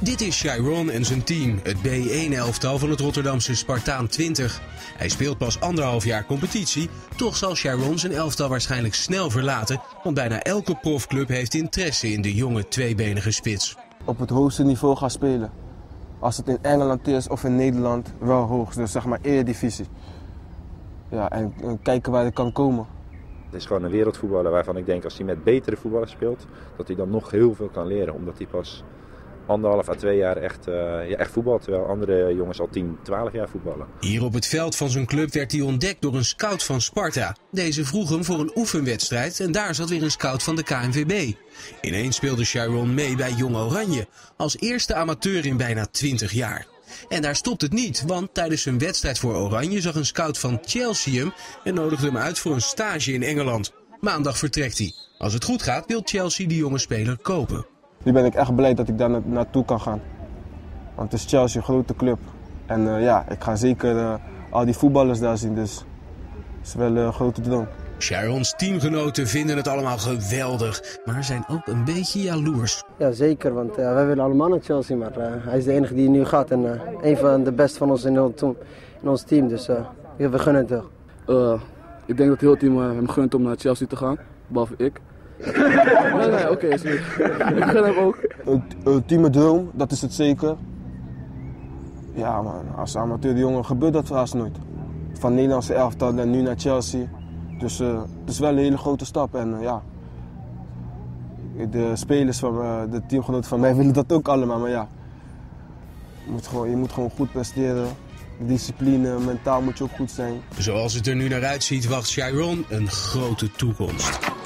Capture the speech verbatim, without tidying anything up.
Dit is Chiron en zijn team, het B één elftal van het Rotterdamse Spartaan twintig. Hij speelt pas anderhalf jaar competitie, toch zal Chiron zijn elftal waarschijnlijk snel verlaten, want bijna elke profclub heeft interesse in de jonge tweebenige spits. Op het hoogste niveau gaan spelen. Als het in Engeland is of in Nederland, wel hoog, dus zeg maar eredivisie. Ja, en, en kijken waar hij kan komen. Het is gewoon een wereldvoetballer waarvan ik denk als hij met betere voetballers speelt, dat hij dan nog heel veel kan leren, omdat hij pas anderhalf à twee jaar echt, uh, ja, echt voetbalt, terwijl andere jongens al tien, twaalf jaar voetballen. Hier op het veld van zijn club werd hij ontdekt door een scout van Sparta. Deze vroeg hem voor een oefenwedstrijd en daar zat weer een scout van de K N V B. Ineens speelde Chiron mee bij Jong Oranje, als eerste amateur in bijna twintig jaar. En daar stopt het niet, want tijdens zijn wedstrijd voor Oranje zag een scout van Chelsea hem en nodigde hem uit voor een stage in Engeland. Maandag vertrekt hij. Als het goed gaat wil Chelsea die jonge speler kopen. Nu ben ik echt blij dat ik daar na naartoe kan gaan. Want het is Chelsea, een grote club. En uh, ja, ik ga zeker uh, al die voetballers daar zien, dus het is wel een grote droom. Chiron's teamgenoten vinden het allemaal geweldig, maar zijn ook een beetje jaloers. Ja, zeker, want uh, wij willen allemaal naar Chelsea, maar uh, hij is de enige die nu gaat. En uh, een van de beste van ons in, in ons team, dus uh, we gunnen het toch. Uh, ik denk dat heel het team uh, hem gunt om naar Chelsea te gaan, behalve ik. nee, nee, oké, okay, is goed. Ik gun hem ook. Een ultieme droom, dat is het zeker. Ja man, als amateur jongen gebeurt dat haast nooit. Van Nederlandse elftal en nu naar Chelsea. Dus uh, het is wel een hele grote stap en uh, ja. De spelers van uh, de teamgenoten van mij willen dat ook allemaal, maar ja. Je moet gewoon, je moet gewoon goed presteren. Discipline, mentaal moet je ook goed zijn. Zoals het er nu naar uitziet wacht Chiron een grote toekomst.